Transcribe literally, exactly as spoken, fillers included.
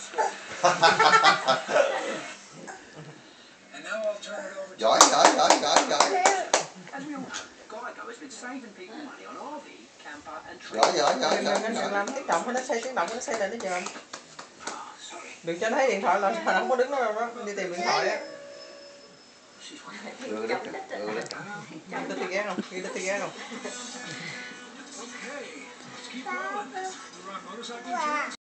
Giỏi, giỏi, giỏi, giỏi, giỏi. Giỏi, giỏi, giỏi, Đừng, giỏi, đừng, giỏi. đừng làm tiếng động, nó xây tiếng động, nó xây lên nó dòm. Đừng cho nó thấy điện thoại là không có đứng đó đâu đó, đi tìm điện thoại á. Đưa đi, đưa đi. Ghi tới tiếng ghét không? Ghi tới tiếng ghét không?